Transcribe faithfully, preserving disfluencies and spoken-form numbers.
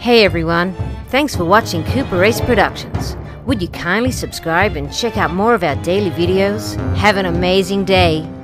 Hey everyone, thanks for watching Cooper Race Productions. Would you kindly subscribe and check out more of our daily videos? Have an amazing day.